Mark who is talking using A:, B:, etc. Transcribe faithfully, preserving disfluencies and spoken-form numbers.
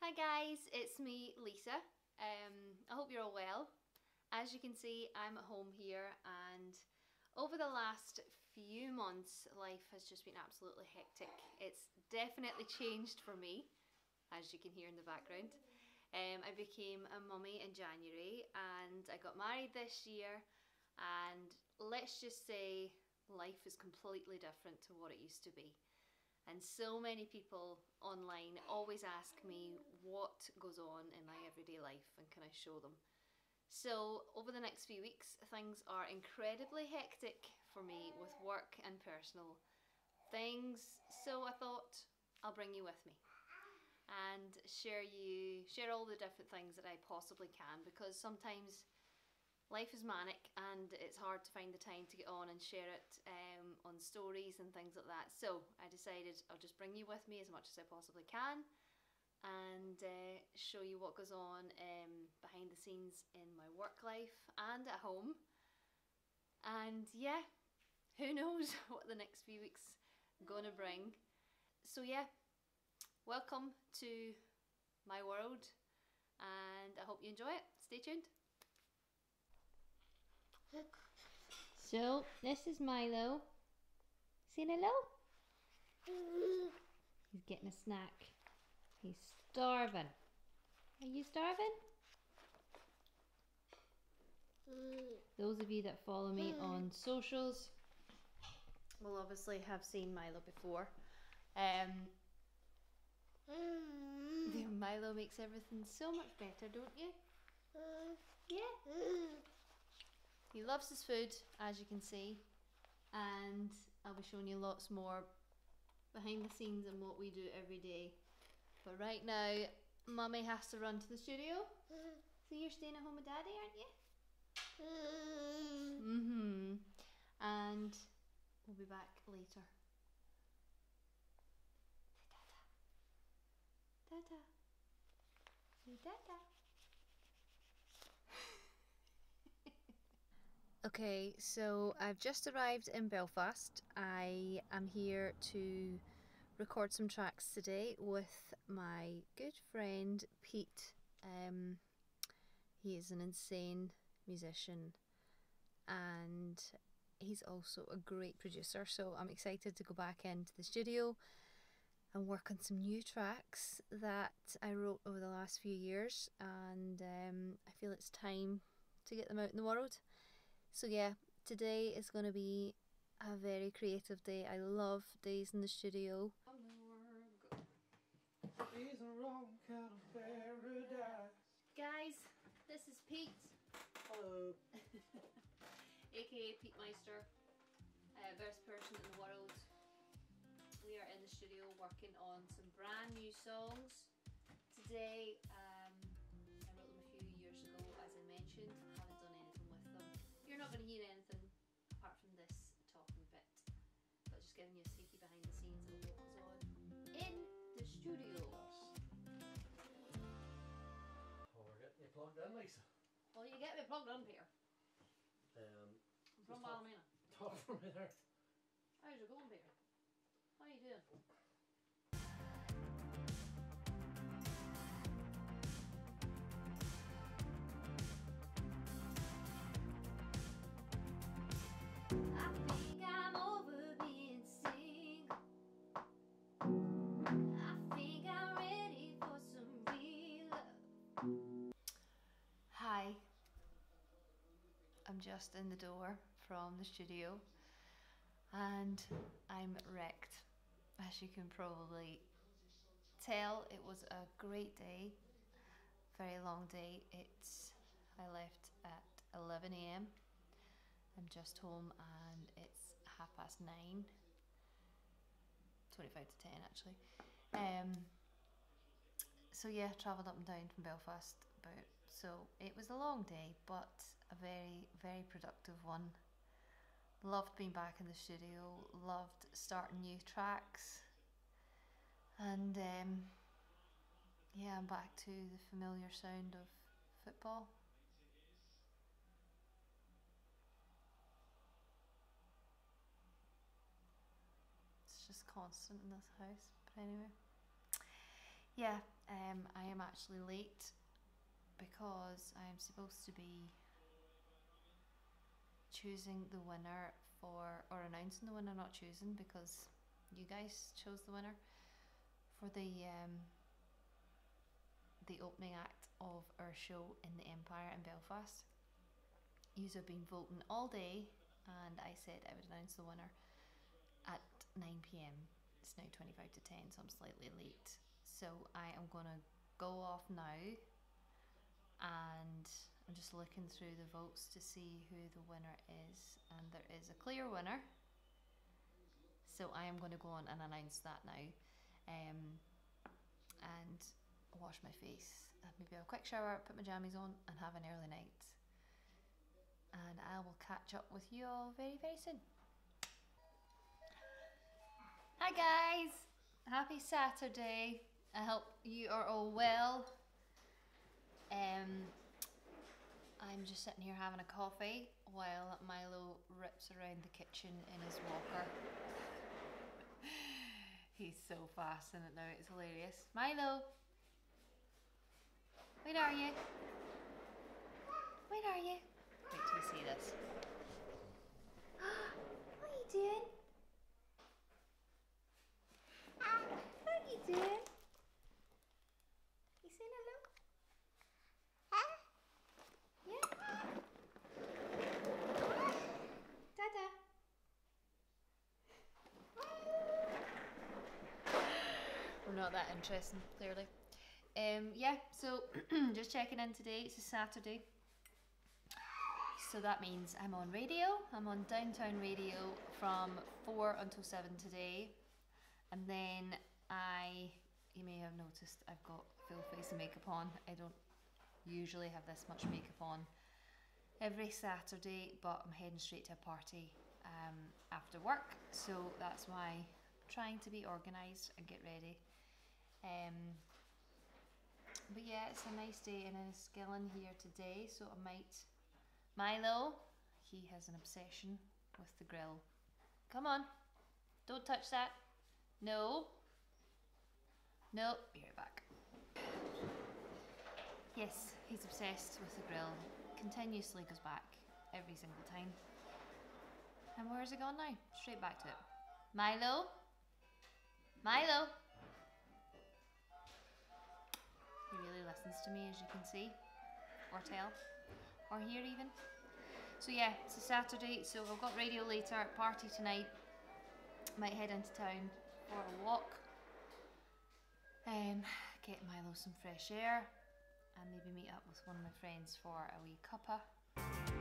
A: Hi guys, it's me, Lisa. Um, I hope you're all well. As you can see, I'm at home here, and over the last few months, life has just been absolutely hectic. It's definitely changed for me, as you can hear in the background. Um, I became a mummy in January and I got married this year, and let's just say life is completely different to what it used to be. And so many people online always ask me what goes on in my everyday life and can I show them. So over the next few weeks, things are incredibly hectic for me with work and personal things. So I thought I'll bring you with me and share you share all the different things that I possibly can, because sometimes life is manic and it's hard to find the time to get on and share it um, on stories and things like that. So I decided I'll just bring you with me as much as I possibly can and uh, show you what goes on um, behind the scenes in my work life and at home. And yeah, who knows what the next few weeks are gonna bring. So yeah, welcome to my world and I hope you enjoy it. Stay tuned. So, this is Milo. Say hello? He's getting a snack. He's starving. Are you starving? Those of you that follow me on socials will obviously have seen Milo before. Um, Milo makes everything so much better, don't you? Yeah. He loves his food, as you can see, and I'll be showing you lots more behind the scenes and what we do every day. But right now, Mummy has to run to the studio. So you're staying at home with Daddy, aren't you? Mm-hmm. And we'll be back later. Say Dada. Dada. Say Dada. Okay, so I've just arrived in Belfast. I am here to record some tracks today with my good friend Pete. Um, he is an insane musician and he's also a great producer, so I'm excited to go back into the studio and work on some new tracks that I wrote over the last few years, and um, I feel it's time to get them out in the world. So yeah, today is going to be a very creative day. I love days in the studio. Guys, this is Pete.
B: Hello.
A: aka Pete Meister, uh, best person in the world. We are in the studio working on some brand new songs. Today, um, I wrote them a few years ago, as I mentioned. I haven't done anything with them. You're not going to hear anything apart from this talking bit, but just giving you a sneaky behind the scenes of what goes on in the studio.
B: Oh, we're getting you plugged in, Lisa.
A: Well, you get me plugged in here.
B: Um,
A: I'm from Ballymena.
B: Talk for me there.
A: How's it going, Peter? How you doing? I think I'm over being single. I think I'm ready for some real love. Hi. I'm just in the door from the studio and I'm wrecked. As you can probably tell, it was a great day, very long day. It's I left at eleven A M I'm just home and it's half past nine, twenty-five to ten actually. Um, so yeah, travelled up and down from Belfast about, so it was a long day but a very, very productive one. Loved being back in the studio, loved starting new tracks, and um, yeah, I'm back to the familiar sound of football. It's just constant in this house, but anyway. Yeah, um, I am actually late because I am supposed to be choosing the winner for, or announcing the winner, not choosing because you guys chose the winner for the um, the opening act of our show in the Empire in Belfast. Yous have been voting all day, and I said I would announce the winner at nine p m. It's now twenty-five to ten, so I'm slightly late. So I am gonna go off now, and I'm just looking through the votes to see who the winner is, and there is a clear winner. So I am going to go on and announce that now, um, and wash my face, have maybe a quick shower, put my jammies on, and have an early night. And I will catch up with you all very, very soon. Hi guys! Happy Saturday. I hope you are all well. Um, I'm just sitting here having a coffee while Milo rips around the kitchen in his walker. He's so fast in it now, it's hilarious. Milo! Where are you? Where are you? Wait till you see this. What are you doing? What are you doing? You saying hello? Yeah? Dada. We're not that interesting, clearly. Um, yeah, so just checking in today. It's a Saturday. So that means I'm on radio. I'm on Downtown Radio from four until seven today. And then I, you may have noticed, I've got full face of makeup on. I don't usually have this much makeup on every Saturday, but I'm heading straight to a party um, after work. So that's why I'm trying to be organised and get ready. Um, but yeah, it's a nice day in Enniskillen here today, so I might... Milo, he has an obsession with the grill. Come on, don't touch that. No. No, be right back. Yes, he's obsessed with the grill. Continuously goes back every single time. And where's it gone now? Straight back to it. Milo? Milo? He really listens to me, as you can see, or tell, or hear even. So yeah, it's a Saturday, so I've got radio later, party tonight. Might head into town for a walk, um, get Milo some fresh air, and maybe meet up with one of my friends for a wee cuppa.